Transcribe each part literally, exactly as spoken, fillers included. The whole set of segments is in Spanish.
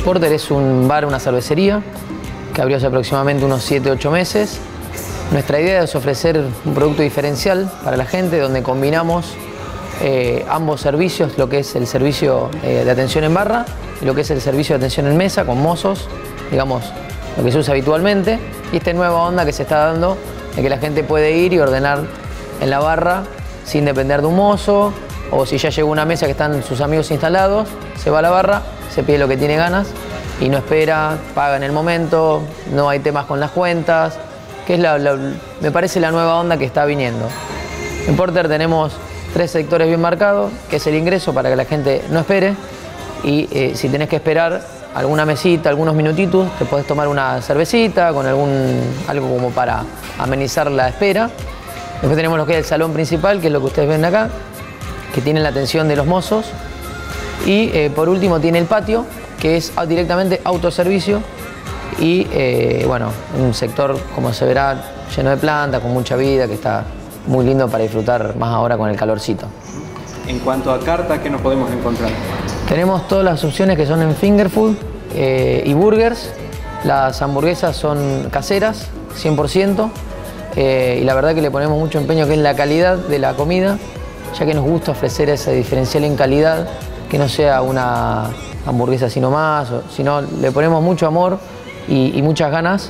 Porter es un bar, una cervecería que abrió hace aproximadamente unos siete ocho meses. Nuestra idea es ofrecer un producto diferencial para la gente donde combinamos eh, ambos servicios, lo que es el servicio eh, de atención en barra y lo que es el servicio de atención en mesa con mozos, digamos, lo que se usa habitualmente, y esta nueva onda que se está dando de que la gente puede ir y ordenar en la barra sin depender de un mozo, o si ya llegó una mesa que están sus amigos instalados, se va a la barra, se pide lo que tiene ganas y no espera, paga en el momento, no hay temas con las cuentas, que es la, la, me parece la nueva onda que está viniendo. En Porter tenemos tres sectores bien marcados, que es el ingreso para que la gente no espere, y eh, si tenés que esperar alguna mesita, algunos minutitos, te podés tomar una cervecita con algún, algo como para amenizar la espera. Después tenemos lo que es el salón principal, que es lo que ustedes ven acá, que tiene la atención de los mozos. Y eh, por último tiene el patio, que es directamente autoservicio y eh, bueno, un sector, como se verá, lleno de plantas, con mucha vida, que está muy lindo para disfrutar más ahora con el calorcito. En cuanto a carta, ¿qué nos podemos encontrar? Tenemos todas las opciones que son en finger food eh, y burgers. Las hamburguesas son caseras, cien por ciento, eh, y la verdad que le ponemos mucho empeño que es la calidad de la comida, ya que nos gusta ofrecer ese diferencial en calidad, que no sea una hamburguesa así nomás, sino le ponemos mucho amor y, y muchas ganas,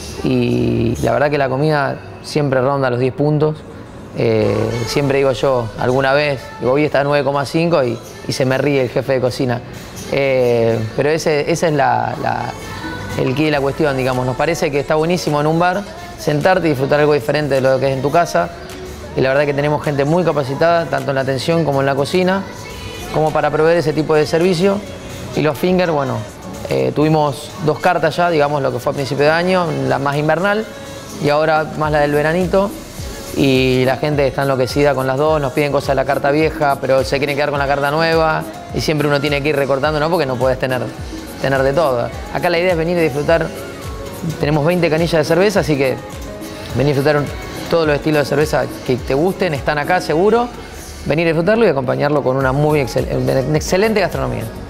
y la verdad que la comida siempre ronda los diez puntos. Eh, siempre digo yo, alguna vez, digo, hoy está a nueve coma cinco y, y se me ríe el jefe de cocina. Eh, pero ese, ese es la, la, el quid de la cuestión, digamos. Nos parece que está buenísimo en un bar sentarte y disfrutar algo diferente de lo que es en tu casa. Y la verdad que tenemos gente muy capacitada, tanto en la atención como en la cocina, como para proveer ese tipo de servicio. Y los fingers, bueno, eh, tuvimos dos cartas ya, digamos, lo que fue a principio de año, la más invernal y ahora más la del veranito. Y la gente está enloquecida con las dos, nos piden cosas de la carta vieja, pero se quieren quedar con la carta nueva y siempre uno tiene que ir recortando, ¿no? Porque no puedes tener, tener de todo. Acá la idea es venir y disfrutar, tenemos veinte canillas de cerveza, así que venir a disfrutar todos los estilos de cerveza que te gusten, están acá seguro, venir a disfrutarlo y acompañarlo con una muy excel- excelente gastronomía.